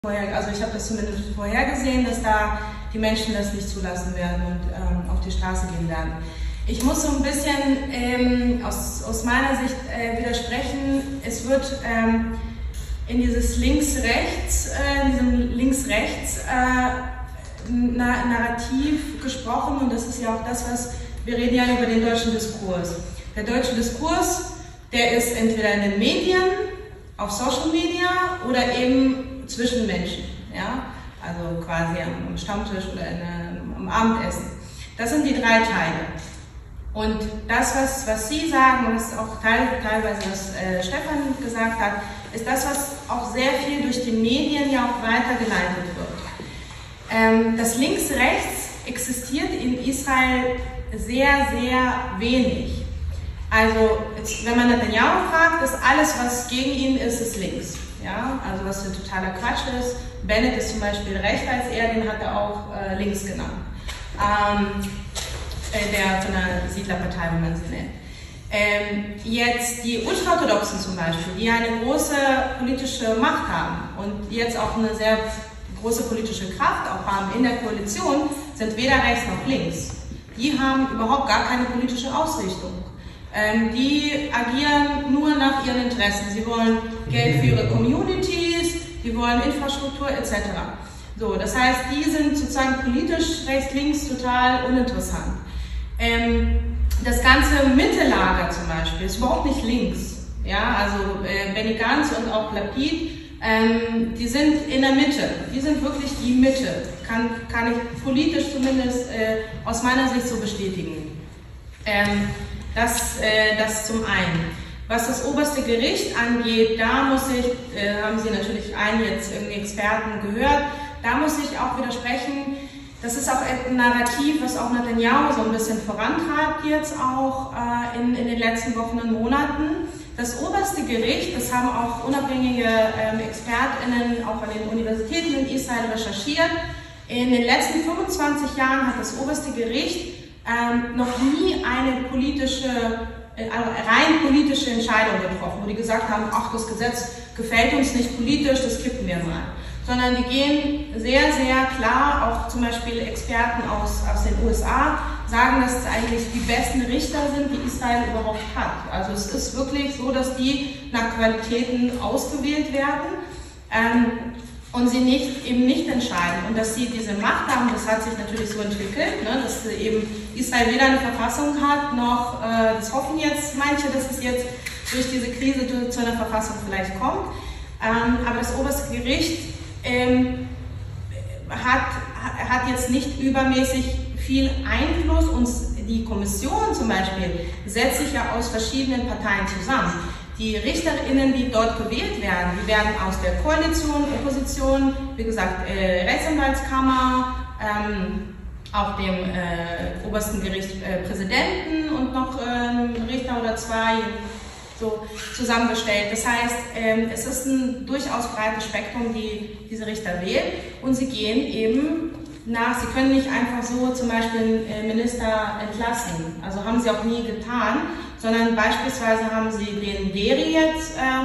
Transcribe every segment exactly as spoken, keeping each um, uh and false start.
Also ich habe das zumindest vorhergesehen, dass da die Menschen das nicht zulassen werden und ähm, auf die Straße gehen werden. Ich muss so ein bisschen ähm, aus, aus meiner Sicht äh, widersprechen. Es wird ähm, in dieses Links-Rechts, äh, in diesem Links-Rechts-Narrativ äh, gesprochen, und das ist ja auch das, was wir reden ja über den deutschen Diskurs. Der deutsche Diskurs, der ist entweder in den Medien, auf Social Media oder eben zwischen Menschen, ja? Also quasi am Stammtisch oder in, am Abendessen. Das sind die drei Teile. Und das, was, was Sie sagen, und was auch teil, teilweise was äh, Stefan gesagt hat, ist das, was auch sehr viel durch die Medien ja auch weitergeleitet wird. Ähm, das Links-Rechts existiert in Israel sehr, sehr wenig. Also, jetzt, wenn man Netanyahu fragt, ist alles, was gegen ihn ist, ist links. Ja? Also, was für totaler Quatsch ist. Bennett ist zum Beispiel rechter als er, den hat er auch äh, links genannt. Ähm, äh, der von der Siedlerpartei, wie man sie nennt. Ähm, jetzt die Ultraorthodoxen zum Beispiel, die eine große politische Macht haben und jetzt auch eine sehr große politische Kraft auch haben in der Koalition, sind weder rechts noch links. Die haben überhaupt gar keine politische Ausrichtung. Ähm, die agieren nur nach ihren Interessen. Sie wollen Geld für ihre Communities, die wollen Infrastruktur et cetera. So, das heißt, die sind sozusagen politisch rechts-links total uninteressant. Ähm, das ganze Mittellager zum Beispiel ist überhaupt nicht links. Ja, also äh, Benny Gantz und auch Lapid, ähm, die sind in der Mitte. Die sind wirklich die Mitte. Kann, kann ich politisch zumindest äh, aus meiner Sicht so bestätigen. Ähm, Das, äh, das zum einen. Was das oberste Gericht angeht, da muss ich, äh, haben Sie natürlich einen jetzt irgendwie Experten gehört, da muss ich auch widersprechen. Das ist auch ein Narrativ, was auch Netanyahu so ein bisschen vorantreibt jetzt auch äh, in, in den letzten Wochen und Monaten. Das oberste Gericht, das haben auch unabhängige ähm, ExpertInnen auch an den Universitäten in Israel recherchiert. In den letzten fünfundzwanzig Jahren hat das oberste Gericht Ähm, noch nie eine politische, äh, rein politische Entscheidung getroffen, wo die gesagt haben, ach, das Gesetz gefällt uns nicht politisch, das kippen wir mal. Sondern die gehen sehr, sehr klar, auch zum Beispiel Experten aus, aus den U S A sagen, dass es eigentlich die besten Richter sind, die Israel überhaupt hat. Also es ist wirklich so, dass die nach Qualitäten ausgewählt werden. Ähm, und sie nicht, eben nicht entscheiden. Und dass sie diese Macht haben, das hat sich natürlich so entwickelt, ne, dass eben Israel weder eine Verfassung hat, noch, äh, das hoffen jetzt manche, dass es jetzt durch diese Krise zu einer Verfassung vielleicht kommt. Ähm, aber das oberste Gericht ähm, hat, hat jetzt nicht übermäßig viel Einfluss. Und die Kommission zum Beispiel setzt sich ja aus verschiedenen Parteien zusammen. Die RichterInnen, die dort gewählt werden, die werden aus der Koalition, Opposition, wie gesagt, äh, Rechtsanwaltskammer, ähm, auch dem äh, obersten Gericht äh, Präsidenten und noch äh, Richter oder zwei so zusammengestellt. Das heißt, ähm, es ist ein durchaus breites Spektrum, die diese Richter wählen, und sie gehen eben nach, sie können nicht einfach so zum Beispiel einen Minister entlassen, also haben sie auch nie getan, sondern beispielsweise haben sie den Deri jetzt ähm,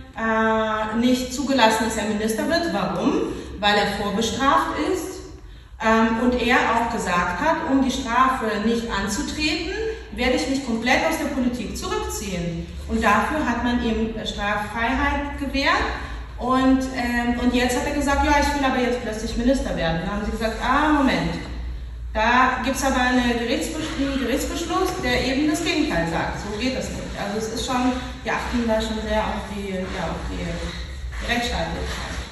äh, nicht zugelassen, dass er Minister wird. Warum? Weil er vorbestraft ist ähm, und er auch gesagt hat, um die Strafe nicht anzutreten, werde ich mich komplett aus der Politik zurückziehen. Und dafür hat man ihm Straffreiheit gewährt. Und, ähm, und jetzt hat er gesagt, ja, ich will aber jetzt plötzlich Minister werden. Dann haben sie gesagt, ah, Moment, da gibt es aber eine Gerichtsbeschluss, einen Gerichtsbeschluss, der eben das Gegenteil sagt. So geht das nicht. Also es ist schon, wir achten da schon sehr auf die, ja, auf die Rechtsstaatlichkeit.